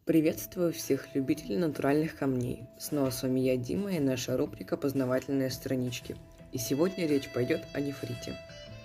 Приветствую всех любителей натуральных камней. Снова с вами я, Дима, и наша рубрика «Познавательные странички». И сегодня речь пойдет о нефрите.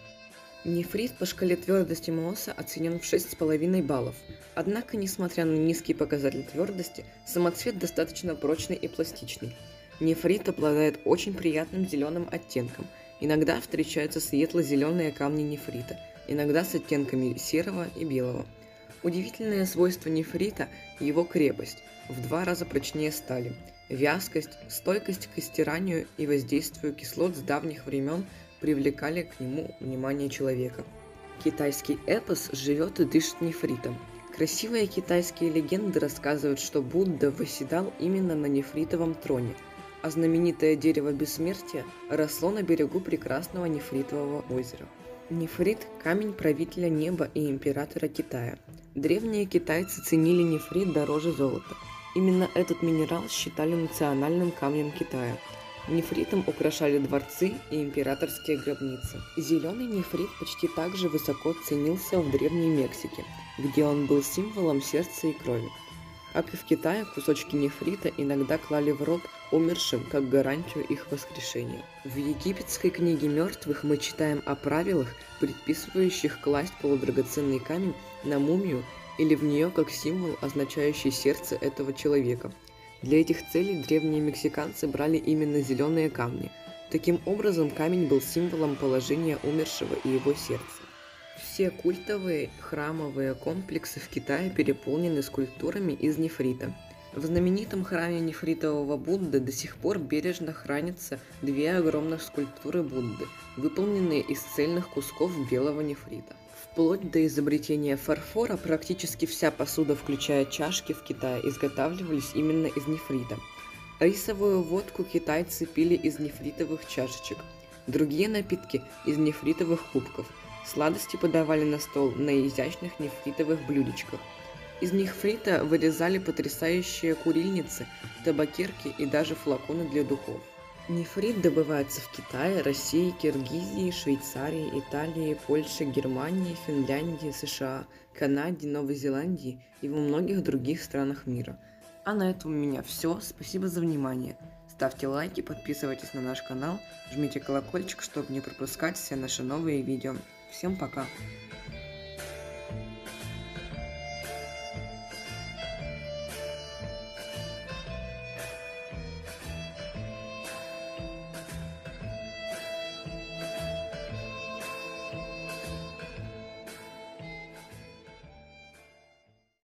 Нефрит по шкале твердости МООСа оценен в 6,5 баллов. Однако, несмотря на низкий показатель твердости, самоцвет достаточно прочный и пластичный. Нефрит обладает очень приятным зеленым оттенком. Иногда встречаются светло-зеленые камни нефрита, иногда с оттенками серого и белого. Удивительное свойство нефрита – его крепость, в 2 раза прочнее стали, вязкость, стойкость к стиранию и воздействию кислот с давних времен привлекали к нему внимание человека. Китайский эпос живет и дышит нефритом. Красивые китайские легенды рассказывают, что Будда восседал именно на нефритовом троне, а знаменитое дерево бессмертия росло на берегу прекрасного нефритового озера. Нефрит – камень правителя неба и императора Китая. Древние китайцы ценили нефрит дороже золота. Именно этот минерал считали национальным камнем Китая. Нефритом украшали дворцы и императорские гробницы. Зеленый нефрит почти так же высоко ценился в Древней Мексике, где он был символом сердца и крови. Как и в Китае, кусочки нефрита иногда клали в рот умершим как гарантию их воскрешения. В египетской книге мертвых мы читаем о правилах, предписывающих класть полудрагоценный камень на мумию или в нее как символ, означающий сердце этого человека. Для этих целей древние мексиканцы брали именно зеленые камни. Таким образом, камень был символом положения умершего и его сердца. Все культовые храмовые комплексы в Китае переполнены скульптурами из нефрита. В знаменитом храме нефритового Будды до сих пор бережно хранятся 2 огромных скульптуры Будды, выполненные из цельных кусков белого нефрита. Вплоть до изобретения фарфора практически вся посуда, включая чашки, в Китае изготавливались именно из нефрита. Рисовую водку китайцы пили из нефритовых чашечек, другие напитки из нефритовых кубков. Сладости подавали на стол на изящных нефритовых блюдечках. Из нефрита вырезали потрясающие курильницы, табакерки и даже флаконы для духов. Нефрит добывается в Китае, России, Киргизии, Швейцарии, Италии, Польше, Германии, Финляндии, США, Канаде, Новой Зеландии и во многих других странах мира. А на этом у меня все. Спасибо за внимание. Ставьте лайки, подписывайтесь на наш канал, жмите колокольчик, чтобы не пропускать все наши новые видео. Всем пока!